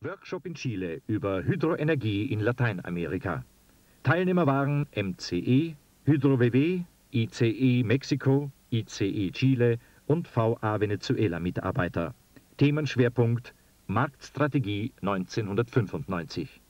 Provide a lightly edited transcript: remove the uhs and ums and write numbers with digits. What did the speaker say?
Workshop in Chile über Hydroenergie in Lateinamerika. Teilnehmer waren MCE, Hydro-WW, ICE Mexiko, ICE Chile und VA Venezuela Mitarbeiter. Themenschwerpunkt Marktstrategie 1995.